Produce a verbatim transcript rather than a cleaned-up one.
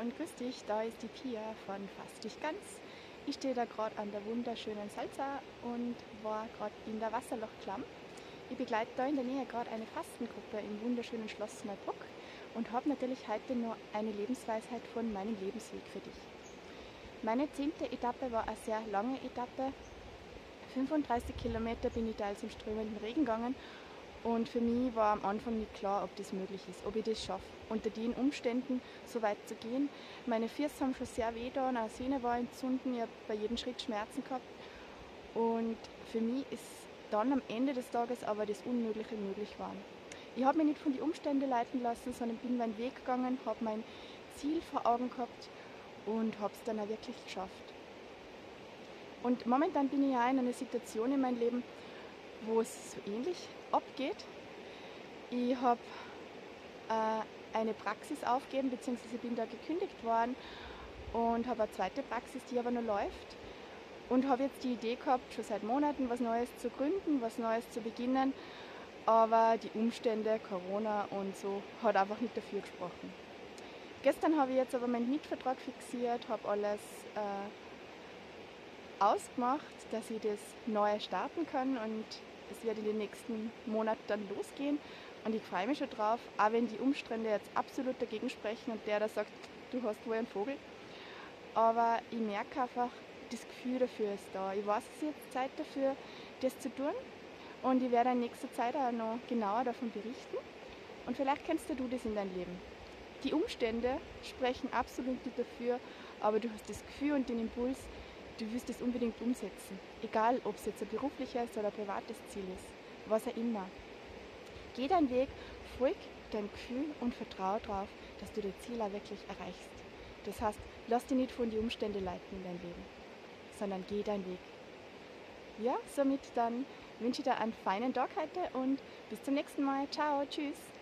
und grüß dich, da ist die Pia von Fass dich ganz. Ich stehe da gerade an der wunderschönen Salza und war gerade in der Wasserlochklamm. Ich begleite da in der Nähe gerade eine Fastengruppe im wunderschönen Schloss Neuburg und habe natürlich heute noch eine Lebensweisheit von meinem Lebensweg für dich. Meine zehnte Etappe war eine sehr lange Etappe. fünfunddreißig Kilometer bin ich teils im strömenden Regen gegangen. Und für mich war am Anfang nicht klar, ob das möglich ist, ob ich das schaffe, unter den Umständen so weit zu gehen. Meine Füße haben schon sehr weh da, eine Sehne war entzünden, ich habe bei jedem Schritt Schmerzen gehabt. Und für mich ist dann am Ende des Tages aber das Unmögliche möglich geworden. Ich habe mich nicht von den Umständen leiten lassen, sondern bin meinen Weg gegangen, habe mein Ziel vor Augen gehabt und habe es dann auch wirklich geschafft. Und momentan bin ich ja in einer Situation in meinem Leben, wo es so ähnlich abgeht. Ich habe äh, eine Praxis aufgegeben, beziehungsweise bin da gekündigt worden und habe eine zweite Praxis, die aber noch läuft. Und habe jetzt die Idee gehabt, schon seit Monaten was Neues zu gründen, was Neues zu beginnen. Aber die Umstände, Corona und so, hat einfach nicht dafür gesprochen. Gestern habe ich jetzt aber meinen Mietvertrag fixiert, habe alles äh, ausgemacht, dass ich das Neue starten kann und es wird in den nächsten Monaten dann losgehen und ich freue mich schon drauf, auch wenn die Umstände jetzt absolut dagegen sprechen und der da sagt, du hast wohl einen Vogel. Aber ich merke einfach, das Gefühl dafür ist da. Ich weiß, es ist jetzt Zeit dafür, das zu tun und ich werde in nächster Zeit auch noch genauer davon berichten und vielleicht kennst du das in deinem Leben. Die Umstände sprechen absolut nicht dafür, aber du hast das Gefühl und den Impuls, du willst es unbedingt umsetzen. Egal, ob es jetzt ein berufliches oder ein privates Ziel ist, was auch immer. Geh deinen Weg, folg deinem Gefühl und vertraue darauf, dass du das Ziel auch wirklich erreichst. Das heißt, lass dich nicht von den Umständen leiten in deinem Leben, sondern geh deinen Weg. Ja, somit dann wünsche ich dir einen feinen Tag heute und bis zum nächsten Mal. Ciao, tschüss.